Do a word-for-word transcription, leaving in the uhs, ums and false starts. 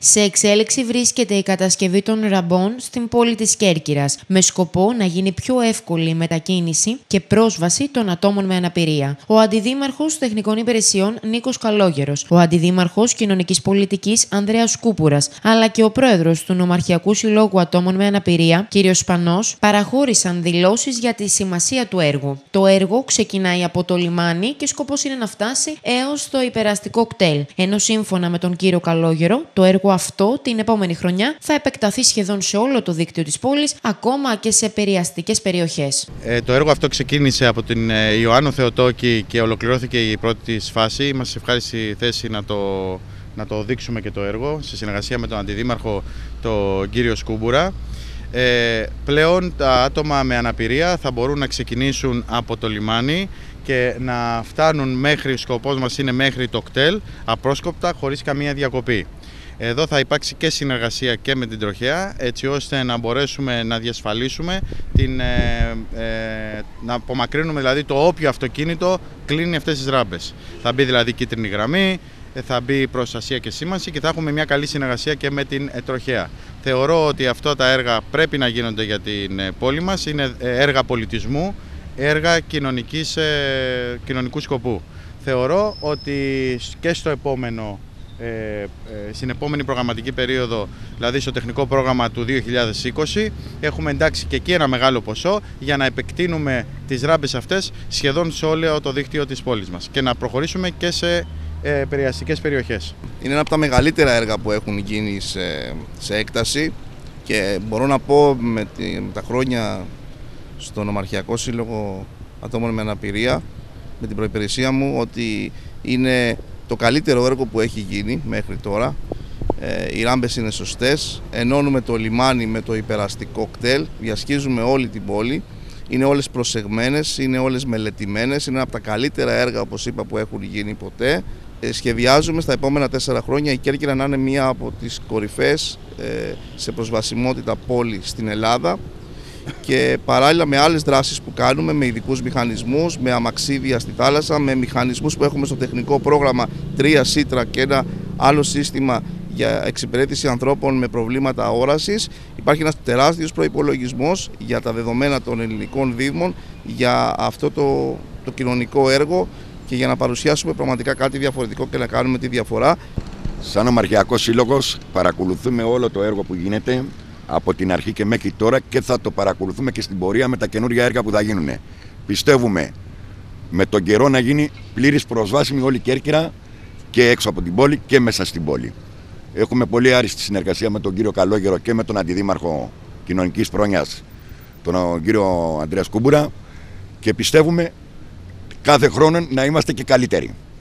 Σε εξέλιξη βρίσκεται η κατασκευή των ραμπών στην πόλη της Κέρκυρας, με σκοπό να γίνει πιο εύκολη η μετακίνηση και πρόσβαση των ατόμων με αναπηρία. Ο Αντιδήμαρχος Τεχνικών Υπηρεσιών Νίκος Καλόγερος, ο Αντιδήμαρχος Κοινωνικής Πολιτικής Ανδρέας Κούπουρας, αλλά και ο πρόεδρος του Νομαρχιακού Συλλόγου Ατόμων με Αναπηρία, κ. Σπανός, παραχώρησαν δηλώσεις για τη σημασία του έργου. Το έργο ξεκινάει από το λιμάνι και σκοπός είναι να φτάσει έως το υπεραστικό κτέλ. Ενώ σύμφωνα με τον κύριο Καλόγερο, το έργο αυτό την επόμενη χρονιά θα επεκταθεί σχεδόν σε όλο το δίκτυο της πόλης, ακόμα και σε περιαστικές περιοχές. Ε, το έργο αυτό ξεκίνησε από την ε, Ιωάννου Θεοτόκη και ολοκληρώθηκε η πρώτη της φάση. Είμαστε σε ευχάριστη θέση να το, να το δείξουμε και το έργο, σε συνεργασία με τον Αντιδήμαρχο, τον κύριο Σκούμπουρα. Ε, πλέον τα άτομα με αναπηρία θα μπορούν να ξεκινήσουν από το λιμάνι και να φτάνουν μέχρι, ο σκοπός μας είναι μέχρι το κτέλ, απρόσκοπτα, χωρίς καμία διακοπή. Εδώ θα υπάρξει και συνεργασία και με την τροχέα, έτσι ώστε να μπορέσουμε να διασφαλίσουμε, την, ε, ε, να απομακρύνουμε δηλαδή το όποιο αυτοκίνητο κλείνει αυτές τις ράμπες. Θα μπει δηλαδή κίτρινη γραμμή, θα μπει προστασία και σήμανση και θα έχουμε μια καλή συνεργασία και με την τροχέα. Θεωρώ ότι αυτά τα έργα πρέπει να γίνονται για την πόλη μας, είναι έργα πολιτισμού, έργα κοινωνικής, ε, κοινωνικού σκοπού. Θεωρώ ότι και στο επόμενο Ε, ε, στην επόμενη προγραμματική περίοδο, δηλαδή στο τεχνικό πρόγραμμα του δύο χιλιάδες είκοσι, έχουμε εντάξει και εκεί ένα μεγάλο ποσό για να επεκτείνουμε τις ράμπες αυτές σχεδόν σε όλο το δίκτυο της πόλης μας και να προχωρήσουμε και σε ε, περιαστικές περιοχές. Είναι ένα από τα μεγαλύτερα έργα που έχουν γίνει σε, σε έκταση και μπορώ να πω με, τη, με τα χρόνια στο Νομαρχιακό Σύλλογο Ατόμων με Αναπηρία, με την προϋπηρεσία μου, ότι είναι το καλύτερο έργο που έχει γίνει μέχρι τώρα. Ε, οι ράμπες είναι σωστές, ενώνουμε το λιμάνι με το υπεραστικό κτέλ, διασχίζουμε όλη την πόλη, είναι όλες προσεγμένες, είναι όλες μελετημένες, είναι από τα καλύτερα έργα, όπως είπα, που έχουν γίνει ποτέ. Ε, σχεδιάζουμε στα επόμενα τέσσερα χρόνια η Κέρκυρα να είναι μία από τις κορυφές ε, σε προσβασιμότητα πόλη στην Ελλάδα, και παράλληλα με άλλες δράσεις που κάνουμε, με ειδικούς μηχανισμούς, με αμαξίδια στη θάλασσα, με μηχανισμούς που έχουμε στο τεχνικό πρόγραμμα τρία σίτρα και ένα άλλο σύστημα για εξυπηρέτηση ανθρώπων με προβλήματα όρασης. Υπάρχει ένας τεράστιος προϋπολογισμός για τα δεδομένα των ελληνικών δήμων για αυτό το, το κοινωνικό έργο και για να παρουσιάσουμε πραγματικά κάτι διαφορετικό και να κάνουμε τη διαφορά. Σαν Νομαρχιακός Σύλλογος παρακολουθούμε όλο το έργο που γίνεται από την αρχή και μέχρι τώρα και θα το παρακολουθούμε και στην πορεία με τα καινούργια έργα που θα γίνουν. Πιστεύουμε με τον καιρό να γίνει πλήρης προσβάσιμη όλη η Κέρκυρα και έξω από την πόλη και μέσα στην πόλη. Έχουμε πολύ άριστη συνεργασία με τον κύριο Καλόγερο και με τον Αντιδήμαρχο Κοινωνικής Πρόνοιας, τον κύριο Ανδρέα Κούμπουρα, και πιστεύουμε κάθε χρόνο να είμαστε και καλύτεροι.